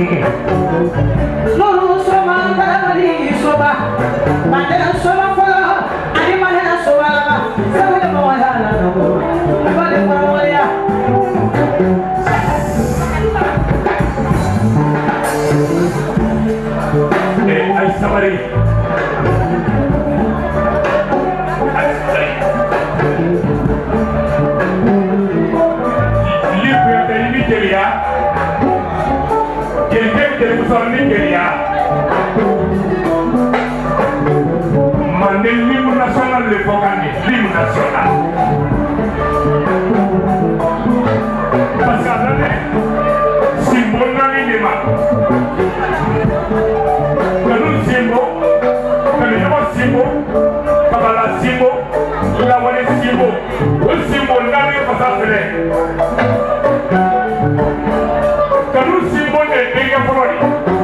Lulu soma kali soba, mandela soma fala, ani mandela soba la, sabe mo wala la no, vale mo wala. Ay sabari. Nigeria, quelqu'un qui est Nigeria, mandé l'hymne national de l'Épocani, l'hymne national. Parce qu'à l'année, symbole n'a rien de mal. Quand nous symbole, quand nous avons symbole, quand on a symbole, il a volé symbole. Le symbole n'a rien pas à faire. Kanu simbo ne denga forori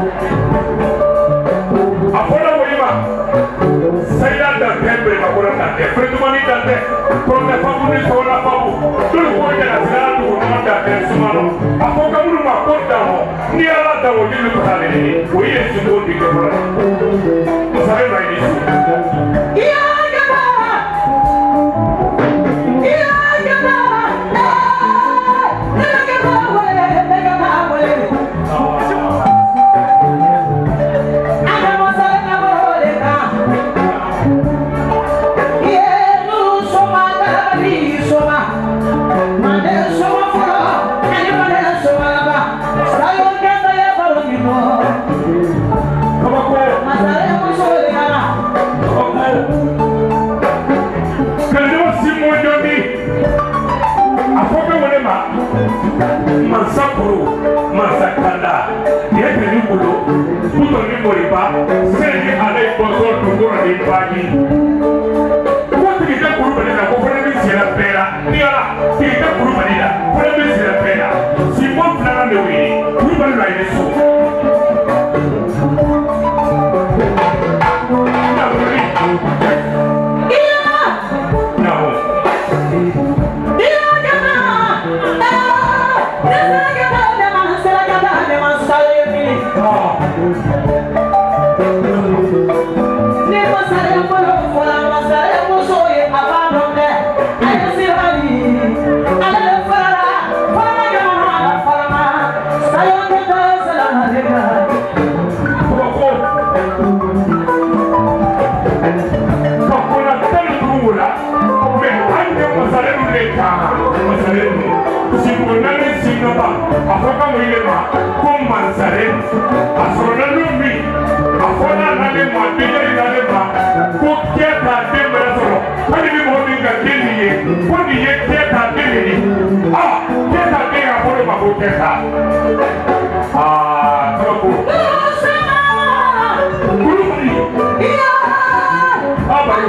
afola woyima sayda da tembe ma ko na te fretumani da te prone fabu ni sola fabu dul ko de la sala du ko da te sumano afoka muru ma ko da ho ni ala da wo dilu ko sale ni o ye simbo di ke forori ko sale ba ni iya Mansapuru, Mansakanda, Yetri Bulu, Putoni Moriba, Seni Ale Bozo Tungura di Pagi. Quanti di te Kurubanina, Kurubanina Sierra Pera, Niala, di te Kurubanina, Kurubanina Sierra Pera, Simon Flana de Wini, Kurubanina in Su. Afoka mwilema kumansare asrona lumbi afona nale mabija inalema kuketa tembele solo kwani ni mwinga kiniye kwani ye keta kini keta kini apolo makuketa toko kurumuni abayu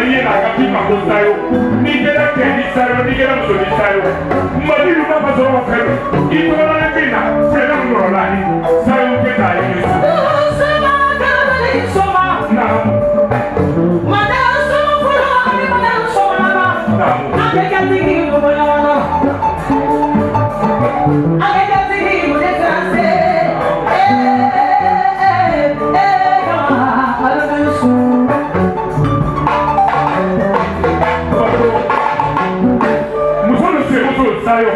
ye na ka ti ma ko sayo ni kera ke ni sayo ni kera so ni sayo mali lu ma so wa fe I to la ni na fe na no la ni sayo ke ta ye Sama kalabali soma na Mada soma fula ani mada soma na Ake katiki bola Ake katiki bola transe sayo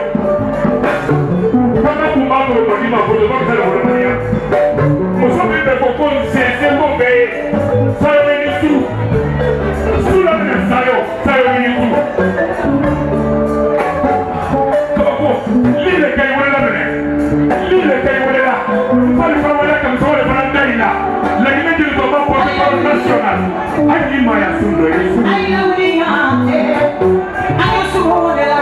kama kumbato ko ni ma ko do ka la wala ya mo so be ko ko se ko be sayo ni su la ni sayo ni su ko lile kay wala la ne lile kay wala la fali fa wala kam so le fa ndaina la ni meji ko ba ko national ani ma ya sundo ni ay la uliya ay suhudela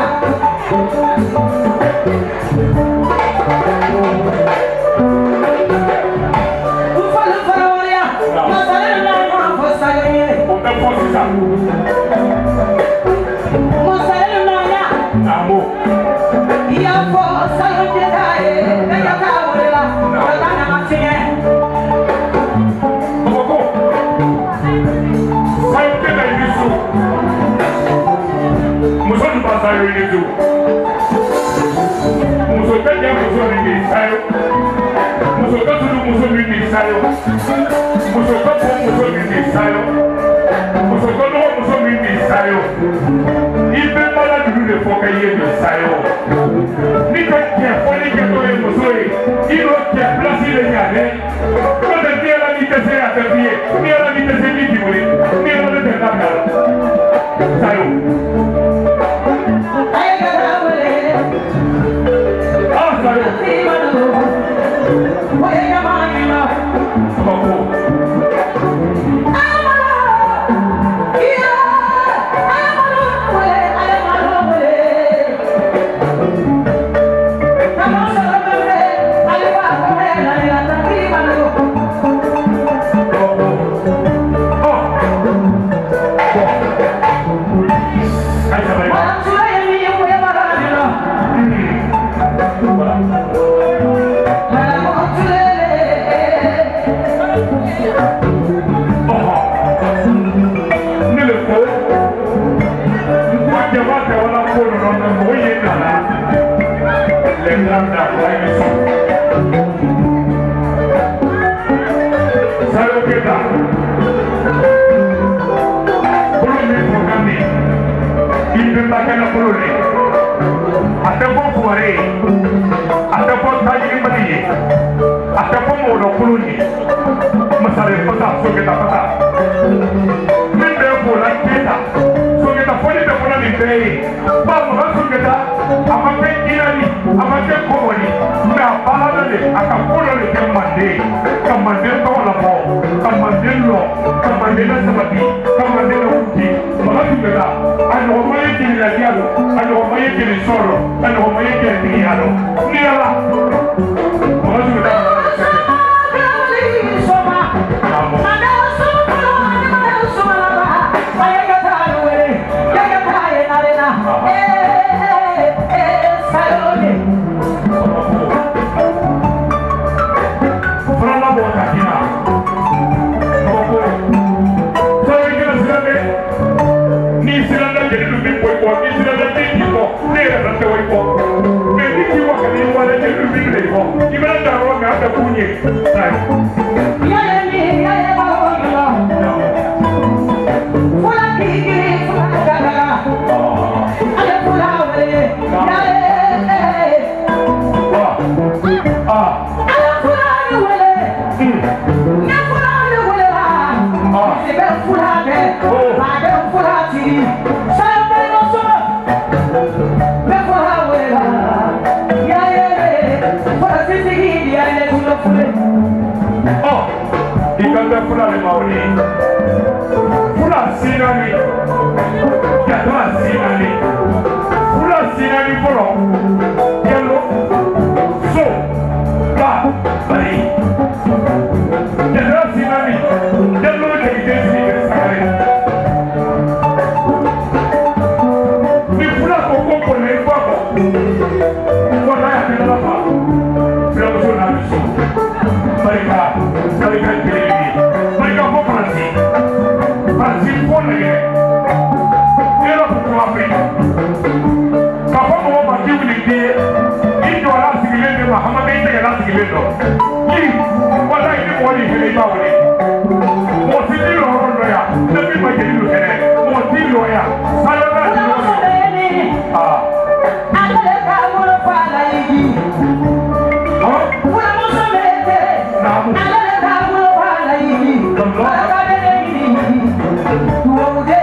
barika tele barika ko Fransi Fransi ko lege ero ko Afrika ka ko mo ba ki wuli de indo ala sigile de Muhammad ite ala sigile do yi wala ni mo ni hele ba wuli mo ti di lo ro ya na bi ma jeli lo kene mo ti lo ya sala na di lo ah ale ka mo fa la yi wala mo so mete ale ka mo fa la yi wala ka de yi wo de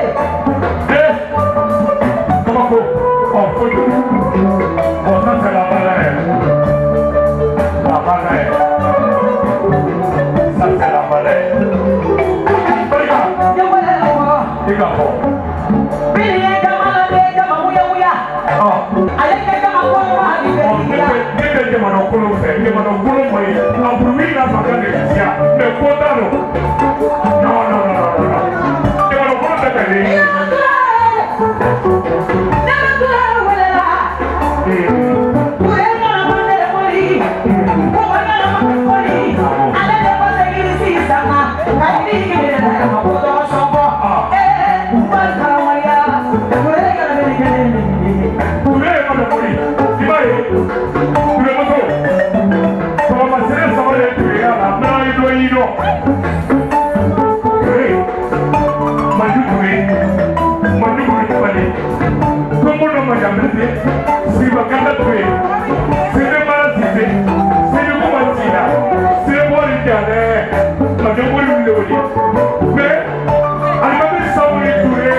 como ko o foto o sa se la bala es sa se la bala barika yo wala ko diga ko bili ka mala de ka mo ya ah ale ka ma ko ma di de ya de mano kulo mai ampruwi na magane sia me kotano no de mano kulo ta kale si bakanda tuwe sebe mara sise sebe kuma tina sebe bori jane majo bori wile wili me alimami sawuri ture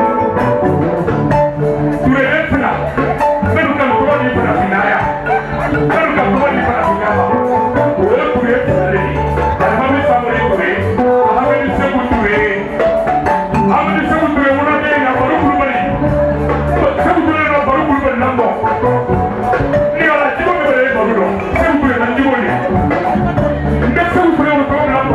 nefina menu kan tuwa ni fana finaya menu kan tuwa ni fana finaya ure ture ture alimami sawuri ture ahamedi segu ture muna de na baru kulubali segu ture na baru kulubali nambo ni ala jibo me bere baru do segu ture na jibo ni nde segu ture o to na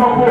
Papa.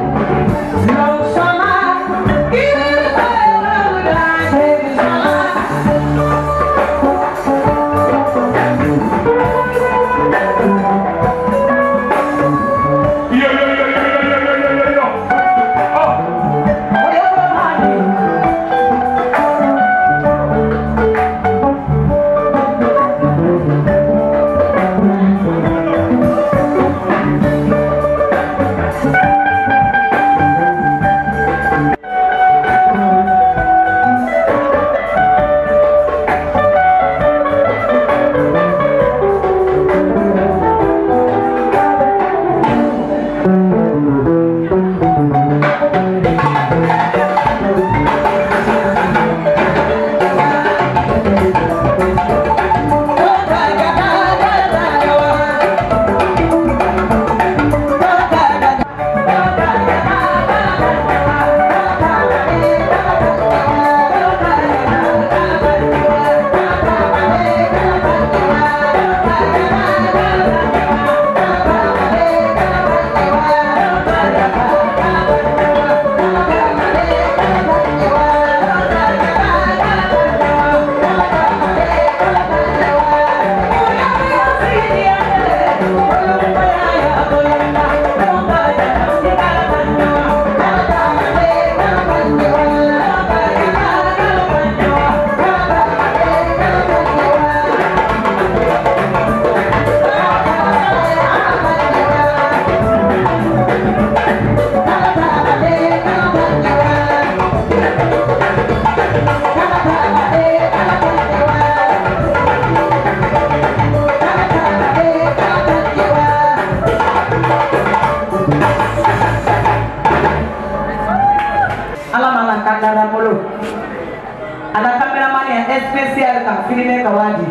Ada kameraman yang spesial kan filmnya kawaji.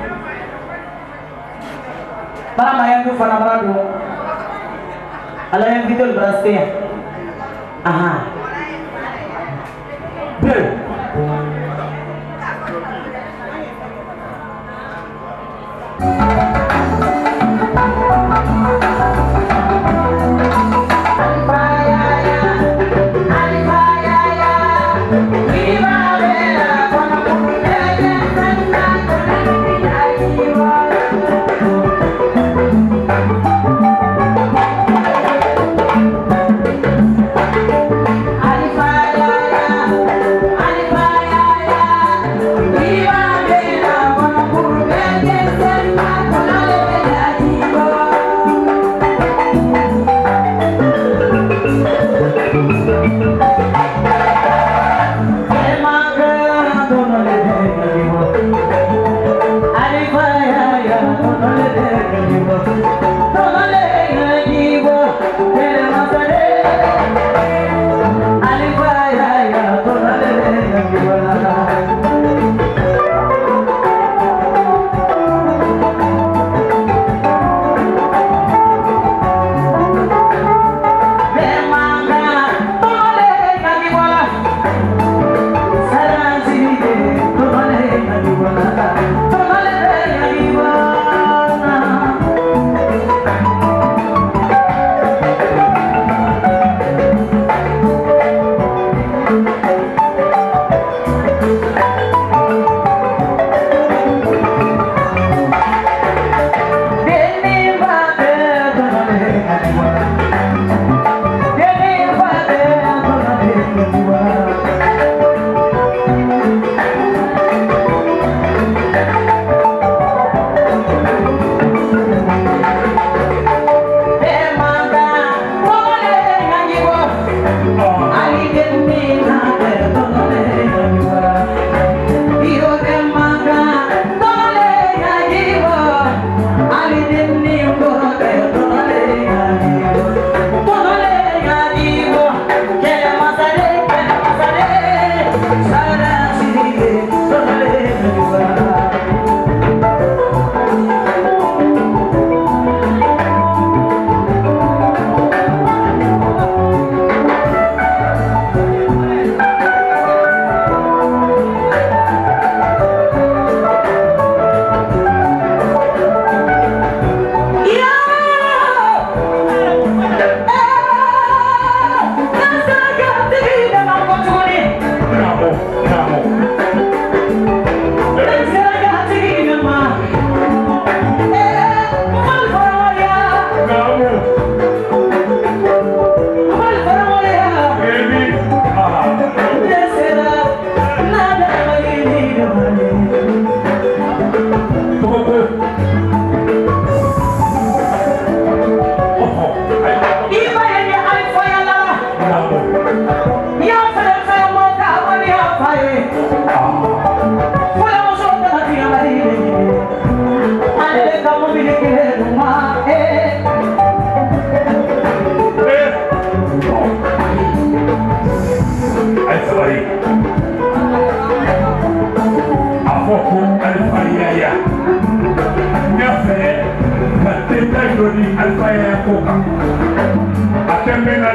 Para mayan tu fana beradu. Ala yang video berasnya. Aha. Bel.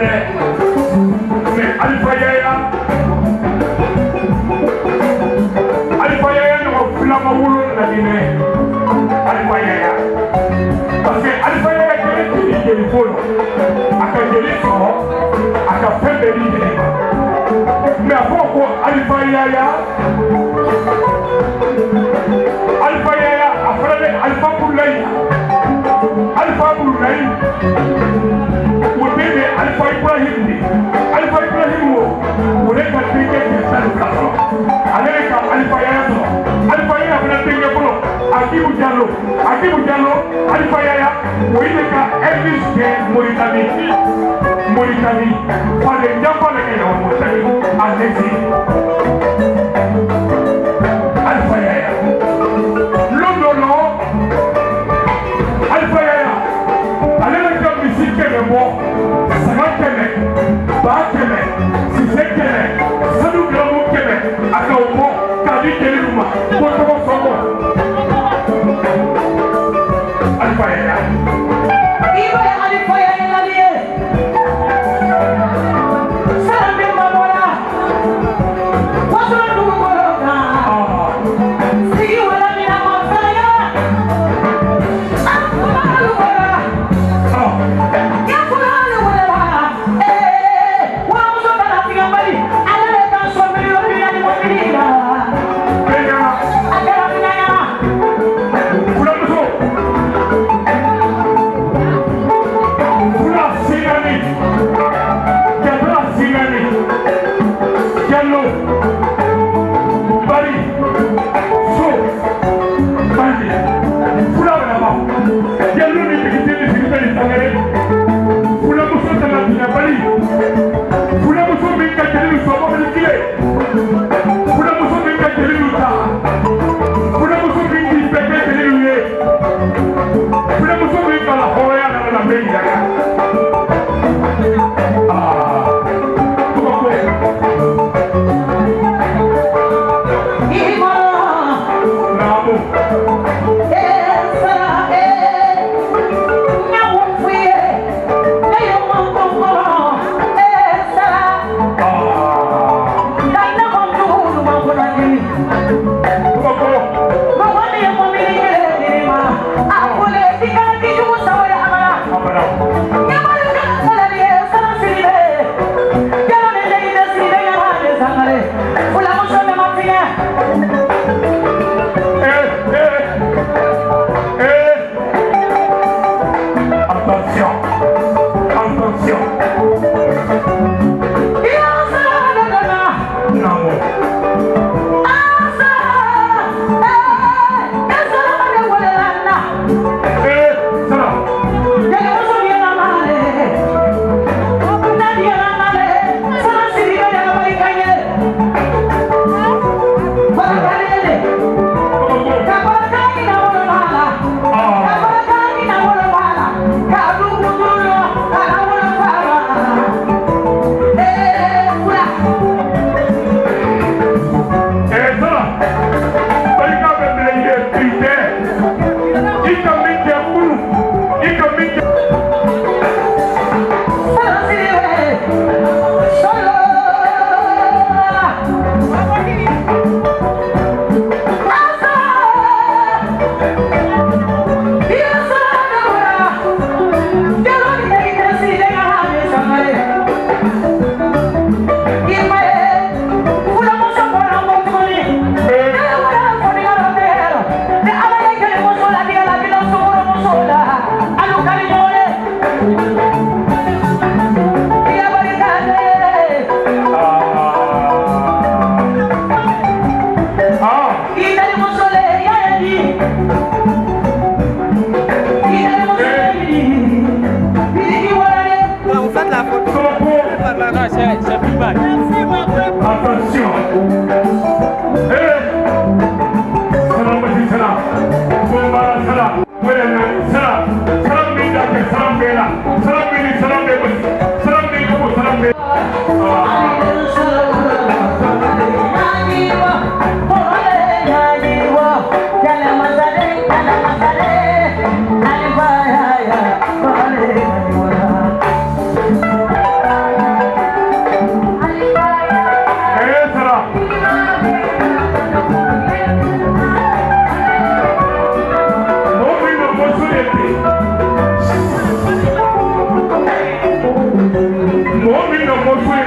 mais Alpha Yaya ɲɔgɔn filama wolo laginɛ Alpha Yaya parce que Alpha Yaya kɛlen jeli ko la a ka jeli sɔrɔ a ka fɛn bɛɛ di jeli ma mais a fɔ ko Alpha Yaya a fana bɛ Alpha Burulayi o den de Alpha Ibrahim de Alpha Ibrahim o de ka denkɛ kɛ sani fila sɔrɔ ale de ka Alpha Yaya sɔrɔ Alpha Yaya fana denkɛ fɔlɔ Akibu Jallo Alpha Yaya o ye de ka Elvis kɛ Moritani falen janfa de kɛ ɲɔgɔn Moritani a lesi Alpha Yaya londolo Alpha Yaya ale de ka misi kɛmɛ bɔ saga kɛmɛ ba kɛmɛ sise kɛmɛ sanu giramu kɛmɛ a ka o bɔ k'a di jeliw ma ko tɔgɔ sɔngɔ Alpha Yaya Iba Alpha Yaya lali ye salambe mabora wasolo dugukolo kan sigi wala mina ma fɛya akulalu wala yakulalu wala wamuso kana tigɛ bali ale de ka sɔn miliyɔn bi naani mɔbili la a kɛra finaya fulamuso fula sinani jatala sinani Jallo bari so bandi fula wɛrɛma Jallo ni tigiteni sigiteni sangare fulamuso tana tiɲɛ bali fulamuso min ka jeliw sɔgɔ ni tile fulamuso min ka jeliw ta fulamuso min k'i bɛɛ kɛ jeliw ye fulamuso min ka la hɔrɔnya nana na bɛ yira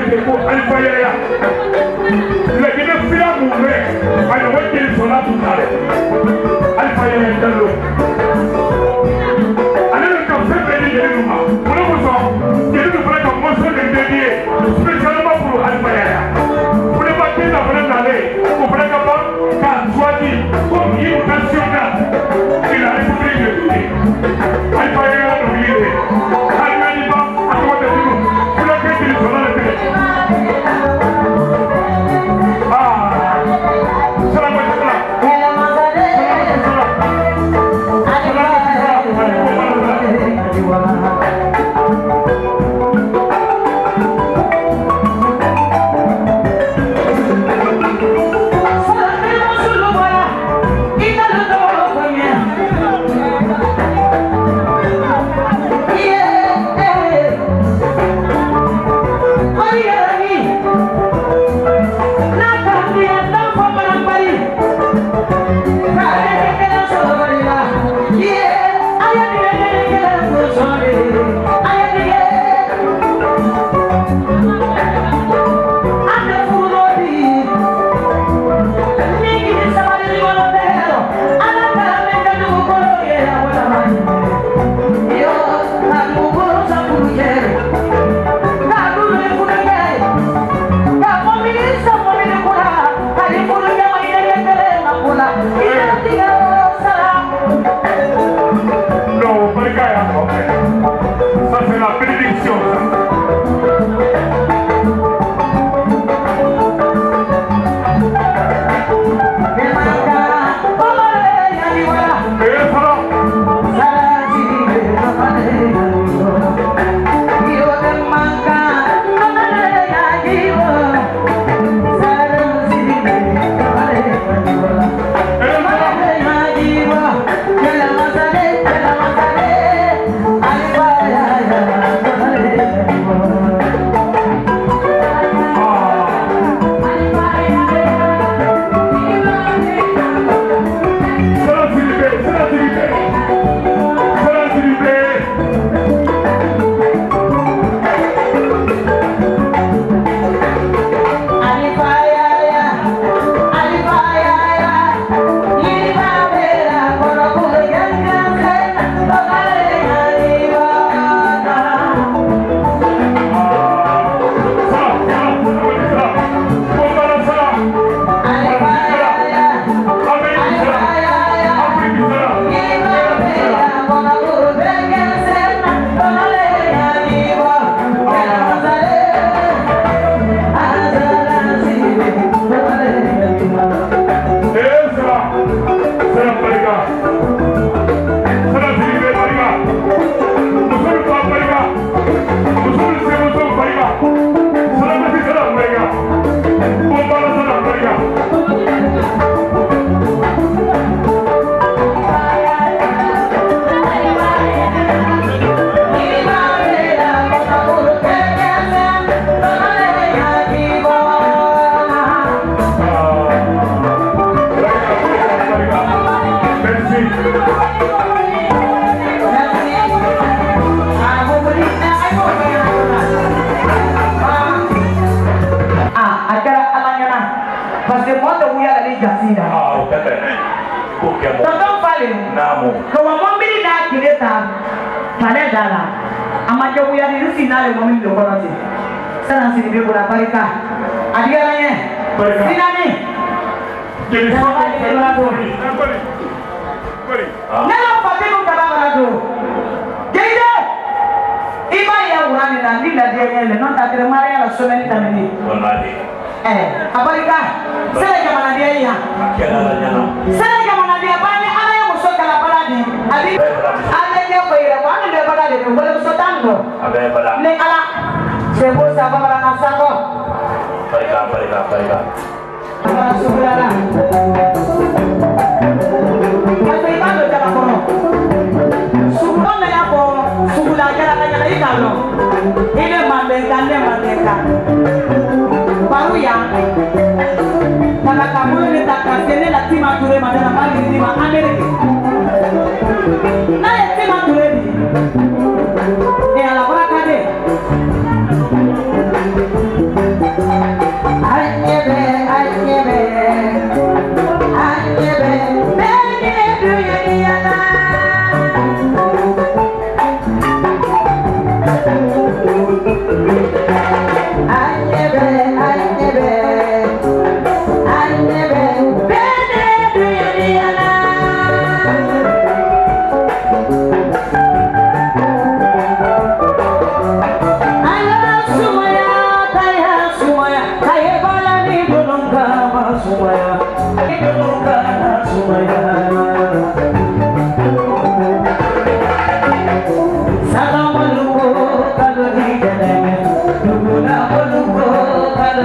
ko alifa yaya la gina fira mu re ay wa ke sola tu tare alifa yaya dalo ana ka fefe ni de ma wala ko so ke du fara ka mo so de de spécialement pour alifa yaya pour le bater na fara na le ko fara ka ba ka choisi comme hymne national de la République de Guinée alifa yaya no libre almani ba akwa de du pour le que tu sola le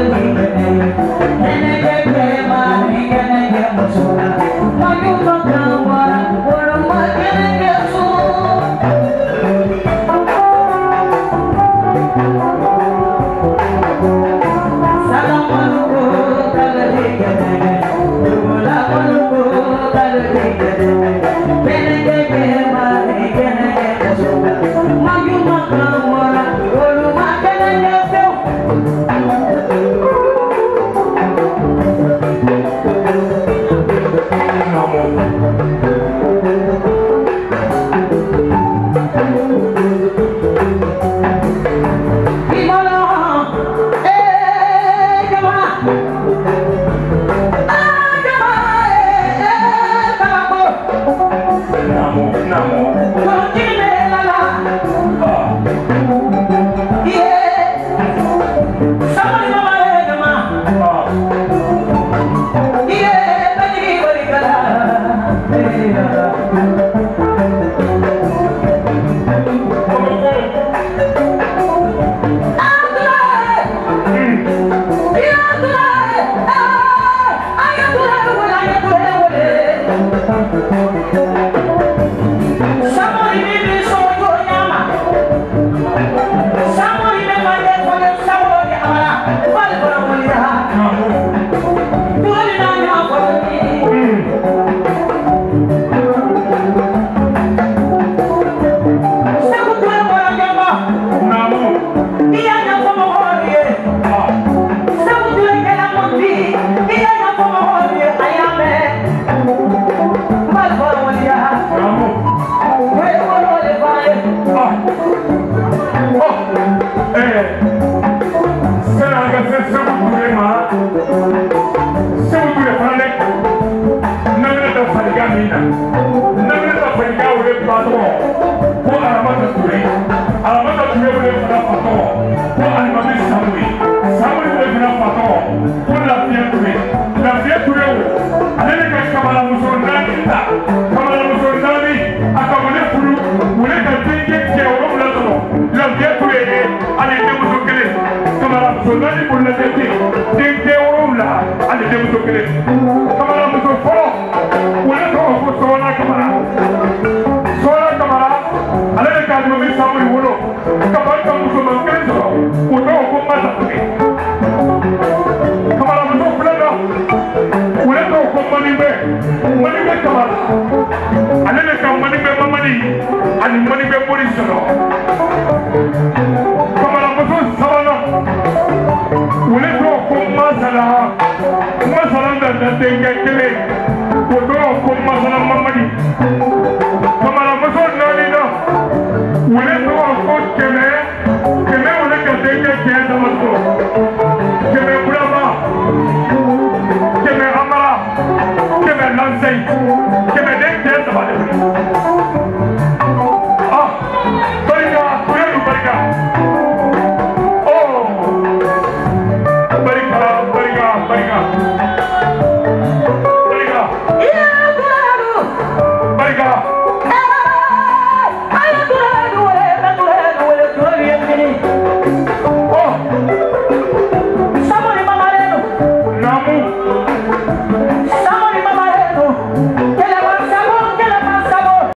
Que me